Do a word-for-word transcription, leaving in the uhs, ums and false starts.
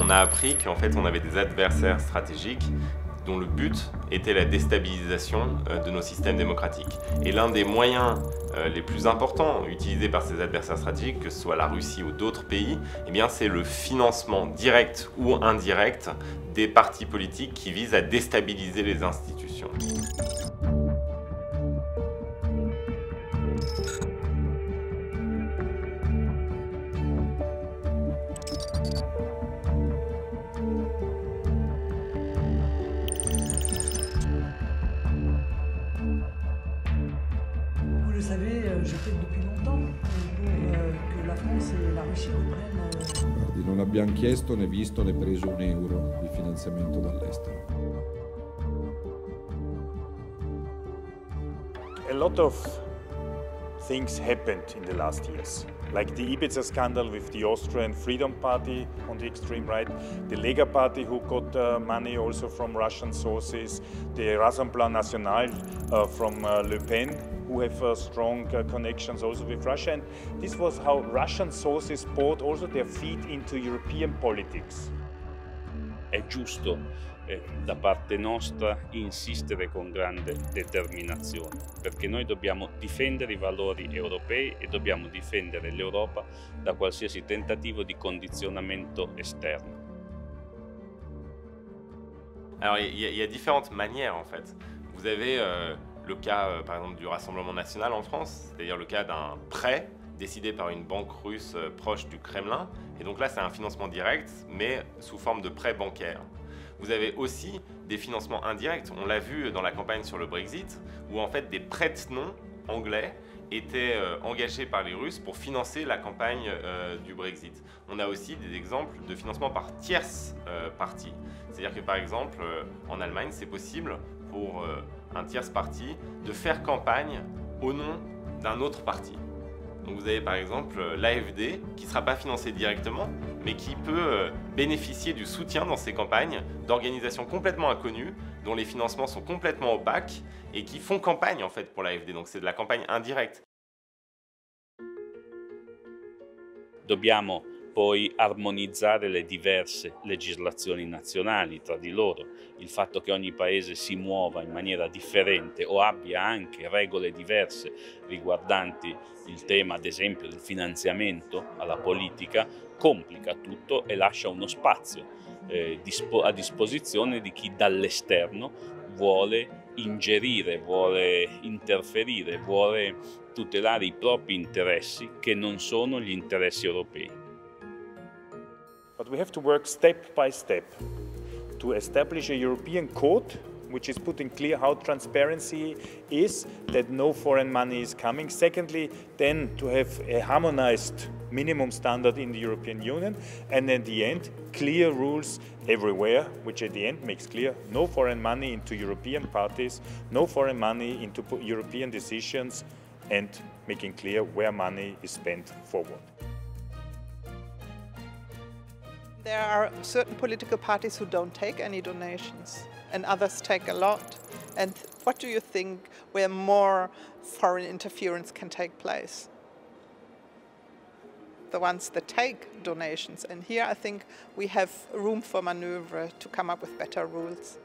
on a appris qu'en fait on avait des adversaires stratégiques dont le but était la déstabilisation de nos systèmes démocratiques. Et l'un des moyens les plus importants utilisés par ces adversaires stratégiques, que ce soit la Russie ou d'autres pays, eh bien c'est le financement direct ou indirect des partis politiques qui visent à déstabiliser les institutions. Vous le savez, je plaide depuis longtemps pour euh, que la France et la Russie reprennent... Euh... Non abbiamo chiesto né visto né preso un euro di finanziamento dall'estero. A lot of things happened in the last years, like the Ibiza scandal with the Austrian Freedom Party on the extreme right, the Lega Party who got uh, money also from Russian sources, the Rassemblement National uh, from uh, Le Pen, who have uh, strong uh, connections also with Russia. And this was how Russian sources bought also their feet into European politics. È giusto eh, da parte nostra insistere con grande determinazione, perché noi dobbiamo difendere i valori europei e dobbiamo difendere l'Europa da qualsiasi tentativo di condizionamento esterno. Alors il y, y a différentes manières en fait. Vous avez euh, le cas euh, par exemple du Rassemblement National en France, c'est-à-dire le cas d'un prêt décidé par une banque russe euh, proche du Kremlin. Et donc là c'est un financement direct mais sous forme de prêt bancaire. Vous avez aussi des financements indirects, on l'a vu dans la campagne sur le Brexit, où en fait des prête-noms anglais étaient euh, engagés par les Russes pour financer la campagne euh, du Brexit. On a aussi des exemples de financement par tierce euh, partie. C'est-à-dire que par exemple, euh, en Allemagne, c'est possible pour euh, un tierce parti de faire campagne au nom d'un autre parti. Donc vous avez par exemple l'A F D qui ne sera pas financé directement, mais qui peut bénéficier du soutien dans ses campagnes d'organisations complètement inconnues, dont les financements sont complètement opaques et qui font campagne en fait pour l'A F D. Donc c'est de la campagne indirecte. Dobbiamo poi armonizzare le diverse legislazioni nazionali tra di loro, il fatto che ogni paese si muova in maniera differente o abbia anche regole diverse riguardanti il tema, ad esempio, del finanziamento alla politica, complica tutto e lascia uno spazio eh, dispo- a disposizione di chi dall'esterno vuole ingerire, vuole interferire, vuole tutelare i propri interessi che non sono gli interessi europei. But we have to work step by step to establish a European code which is putting clear how transparency is, that no foreign money is coming. Secondly, then to have a harmonized minimum standard in the European Union, and at the end, clear rules everywhere, which at the end makes clear no foreign money into European parties, no foreign money into European decisions, and making clear where money is spent forward. There are certain political parties who don't take any donations and others take a lot. And what do you think where more foreign interference can take place? The ones that take donations. And here I think we have room for maneuver to come up with better rules.